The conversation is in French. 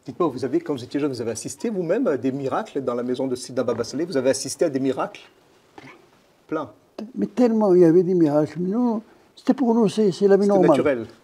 Dites-moi, vous avez, quand vous étiez jeune, vous avez assisté vous-même à des miracles dans la maison de Sidna Baba Saleh? Vous avez assisté à des miracles? Plein. Mais tellement il y avait des miracles. Nous, c'était pour nous, c'est la vie C'était normale. naturel.